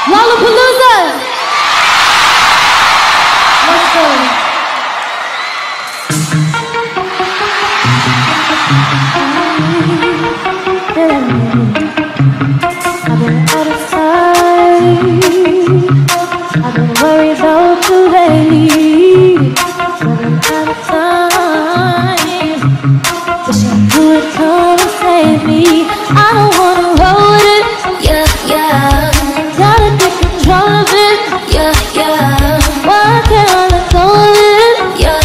Lollapalooza! Let's go. I've been out of time. I've been worried about you lately. I've been out of time. Wishing you would come and save me. I don't wanna roll it. Yeah, yeah. Gotta take control of it. Yeah, yeah. Why can't I let go of it? Yeah,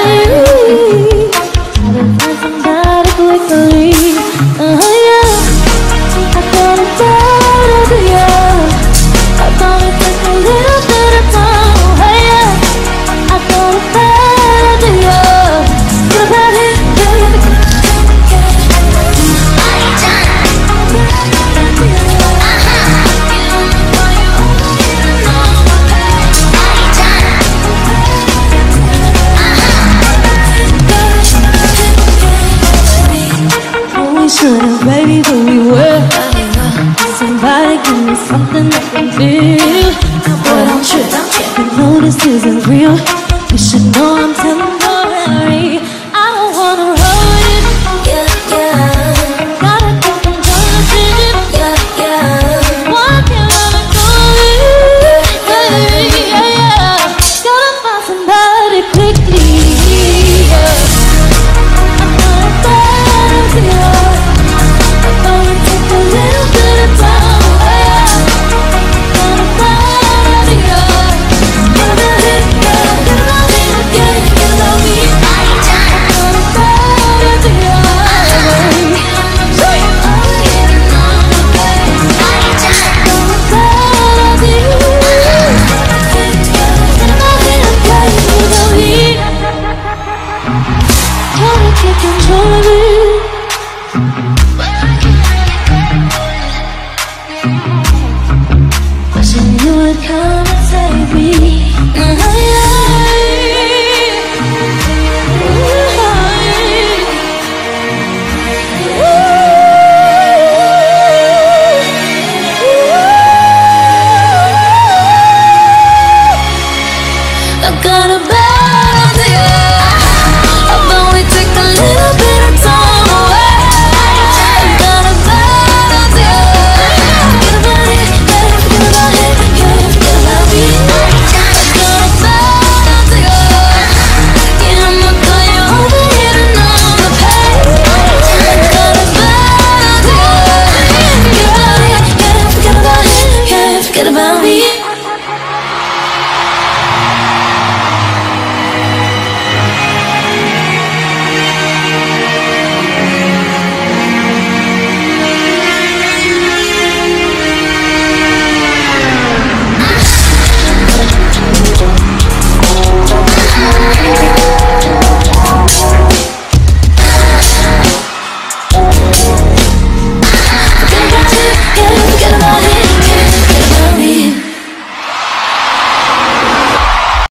yeah. I've been find somebody quickly. Yeah. I gotta get over you. I gotta take a little bit of time. Hey, yeah. I gotta get over you. Get about it, we should've, baby, but we were. Somebody give me something I can feel. But I'm tripping. You know this isn't real.